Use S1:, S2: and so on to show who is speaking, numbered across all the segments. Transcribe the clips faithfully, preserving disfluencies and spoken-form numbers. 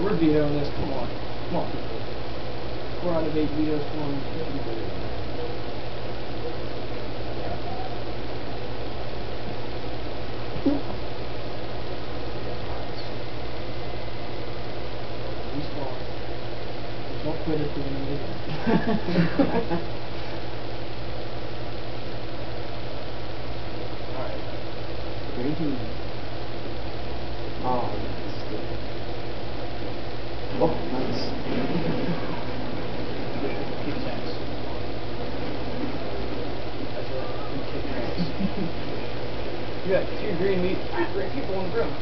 S1: Alright, we're vetoing this. Come on. Come on. Four out of eight vetoes. Come on. Respawn. Don't quit it till you make it. Alright.
S2: Green. Oh, that's good. Oh, nice.
S1: Kick his ass. That's right. You kick your ass. You got two green meat, three green people on the ground.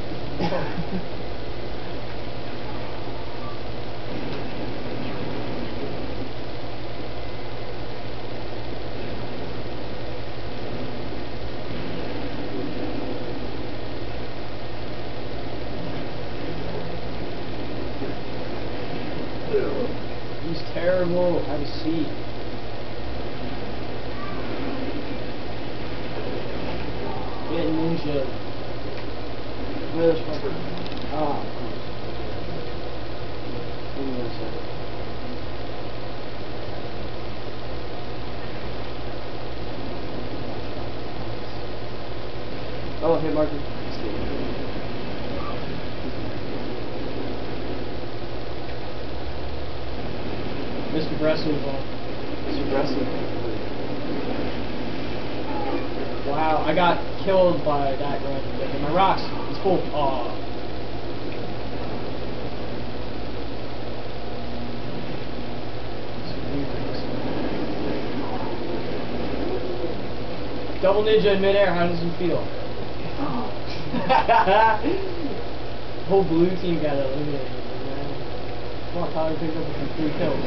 S1: He's terrible. Have a seat. Get ninja. Where's fucker?
S2: Oh, of course. Give me one second. Oh, hey, Martin.
S1: Mister Wrestle's on.
S2: It's aggressive.
S1: Wow, I got killed by that random. My rocks. It's full. Aw. Double ninja in midair. How does it feel? Whole blue team got eliminated. Come on, Tyler picked up some three kills.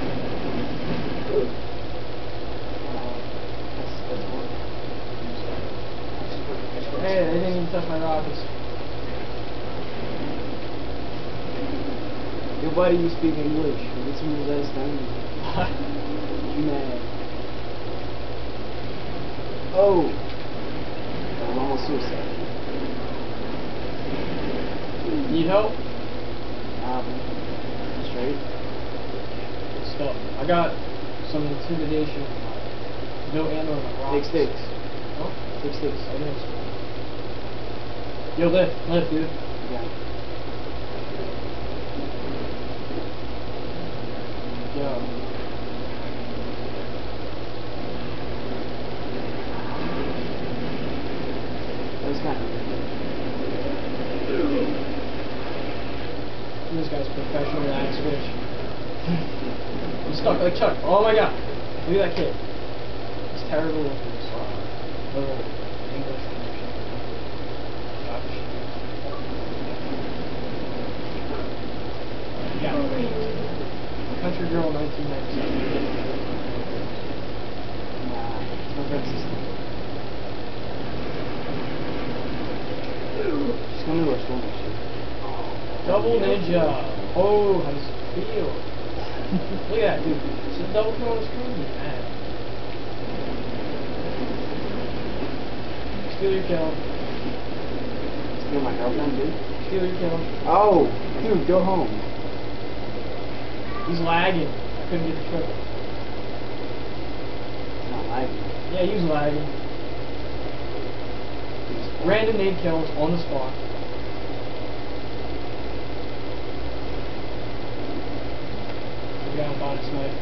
S1: Hey, they didn't even touch my rockets.
S2: Yo, buddy, you speak English. Get some of that done. You mad? Oh! I'm almost suicide.
S1: Need help?
S2: Um, straight.
S1: Stuff. I got some intimidation. No ammo on my rockets.
S2: Take sticks.
S1: Oh,
S2: Take sticks.
S1: I know. Yo, lift, lift, dude.
S2: Yeah.
S1: Yo.
S2: That was kind of
S1: This guy's professional lag switch. I'm stuck like Chuck. Oh my god. Look at that kid. He's terrible with his uh, little English connection. Gosh. Yeah. Country Girl nineteen ninety-seven.
S2: Nah, it's my friend's sister. She's coming to our school next year.
S1: Double ninja. Oh, how does it feel? Look at that, dude. It's a double kill on the screen, man. Steal your kill.
S2: Steal my girlfriend, dude?
S1: Steal your kill.
S2: Oh! Dude, go home.
S1: He's lagging. I couldn't get the triple.
S2: It's not lagging.
S1: Yeah, he was lagging. Random nade kills on the spot. We got him body snipe.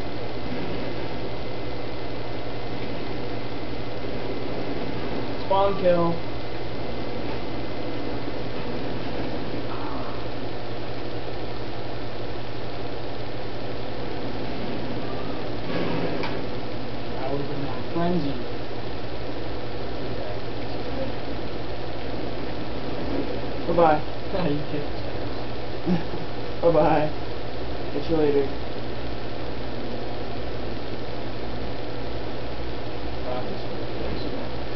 S1: Spawn kill. That would have been my frenzy.
S2: Bye-bye.
S1: You kicked his ass.
S2: Bye-bye. Catch you later.
S1: Rockets for the place.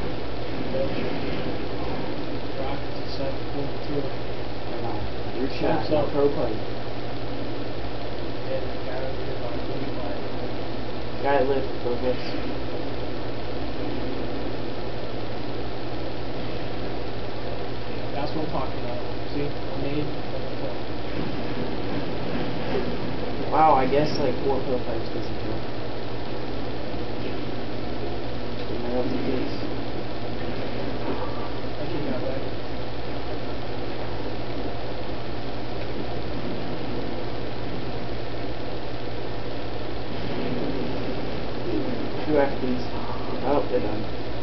S1: Rockets at seven forty-two.
S2: Come on. Your shot.
S1: Checks
S2: Not
S1: up.
S2: pro play.
S1: And the guy over here by twenty-five.
S2: Guy lift. Focus.
S1: That's what I'm talking about. See? I made double kill.
S2: Wow, I guess like four pill pipes doesn't kill. I love the case.
S1: I keep that way.
S2: Two F Ps. Oh, they're done.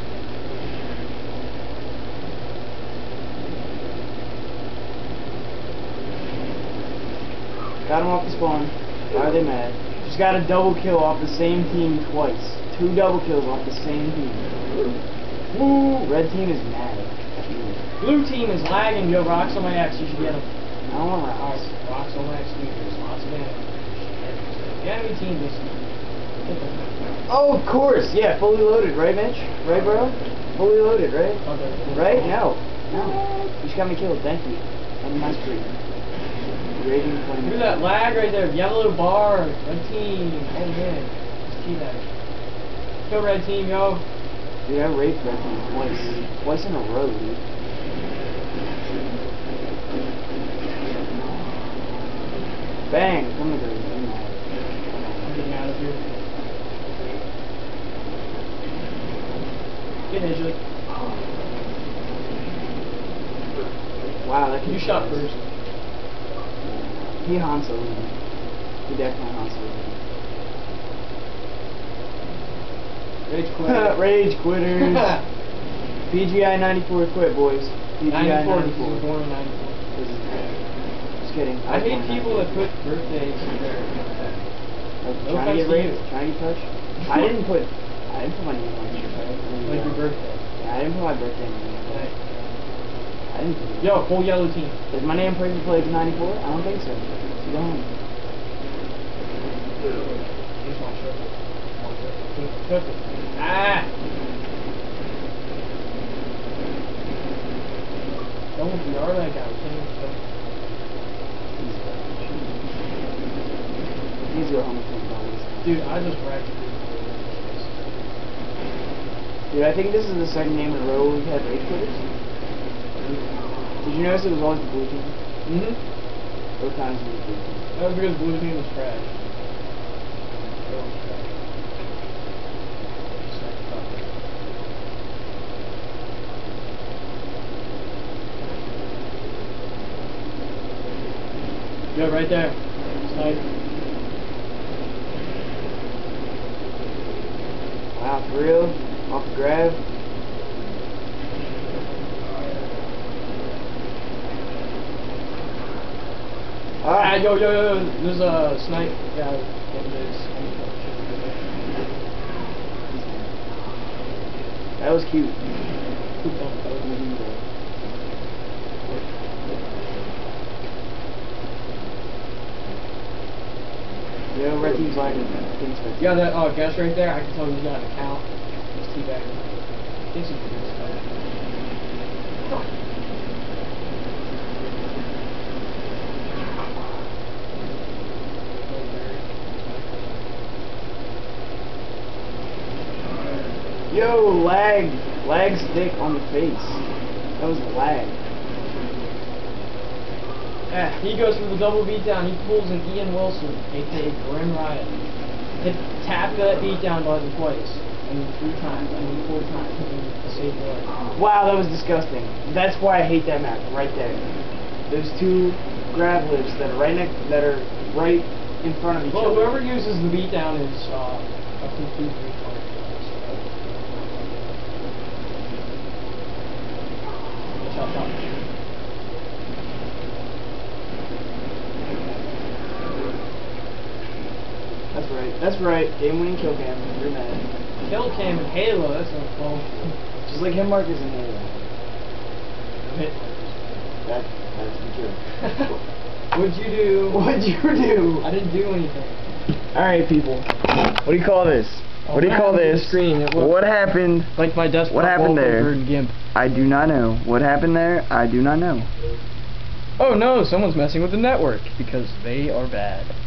S2: Got him off the spawn. Why are they mad? Just got a double kill off the same team twice. Two double kills off the same team. Woo! Red team is mad.
S1: Blue team is lagging. Yo, rocks on my X. You should get them.
S2: I don't want rocks.
S1: Rocks on my X. There's lots of enemies. The enemy team is.
S2: Oh, of course. Yeah, fully loaded, right, Mitch? Right, bro? Fully loaded, right?
S1: Okay.
S2: Right? No. No. You just got me killed. Thank you. Have a nice streak. Raging flame.
S1: Look at that lag right there. Yellow bar. Red team. Oh man. Just keep that. Kill red team, yo.
S2: Dude, I raped red team twice. Twice in a row, dude. Bang! Come with her.
S1: I'm getting out of here. Get injured.
S2: Wow, that
S1: You shot first.
S2: He Han Solo'd me. He definitely Han Solo'd me.
S1: Rage quitter.
S2: Rage quitters. P G I ninety-four quit, boys. P G I
S1: ninety-four.
S2: ninety-four.
S1: This is born in ninety-four.
S2: Just kidding.
S1: I hate
S2: was born in
S1: people that
S2: ninety-four.
S1: put birthdays in their.
S2: Like,
S1: No
S2: trying to get
S1: offense to
S2: raped,
S1: you.
S2: trying to get touched. I didn't put. I didn't put my name on it. Right?
S1: Like your birthday.
S2: Yeah, I didn't put my birthday name.
S1: Like,
S2: I didn't put it.
S1: yo, full yellow team.
S2: Is my name Perfect Plague ninety-four? I don't think so. So go home.
S1: Just one triple. One triple. Triple. Ah! Don't be R that guy. We can't even kill him.
S2: Please go home and think about this.
S1: Dude, I just wrecked you.
S2: Dude, I think this is the second game in a row we've had rage quitters. Did you notice it was always the blue team?
S1: Mm-hmm.
S2: Both times it was the blue team.
S1: That was because blue team was trash. It was trash. Just like fuck it. Yo, right there. Snipe.
S2: Wow, for real? Off the grab?
S1: Ah, yo, yo, yo, there's a snipe guy. What it is.
S2: That was cute. Yo, red team's lagging. Team's red.
S1: Yeah, that oh, guess right there. I can tell he's got an account. He's teabagging. I think he's doing stuff.
S2: Yo, lag. Lag stick on the face. That was lag.
S1: Yeah, he goes for the double beatdown. He pulls an Ian Wilson, aka Grim Riot. Hit tap that beatdown button twice. I mean three times. I mean four times. To save the life.
S2: Wow, that was disgusting. That's why I hate that map right there. There's two grab lips that are right next, that are right in front of each
S1: Well,
S2: other.
S1: whoever uses the beatdown is uh, up to two, three points. Chop, chop.
S2: That's right. That's right. Game winning kill cam. You're mad.
S1: Kill cam in Halo. That's not close.
S2: Just like hit markers in Halo.
S1: Hit.
S2: That that's the truth.
S1: What'd you do?
S2: What'd you do?
S1: I didn't do anything.
S2: Alright, people. What do you call this? What do you call this?
S1: Screen. It looked
S2: What happened?
S1: like my desktop
S2: What happened there?
S1: wallpaper in GIMP.
S2: I do not know. What happened there? I do not know.
S1: Oh no, someone's messing with the network because they are bad.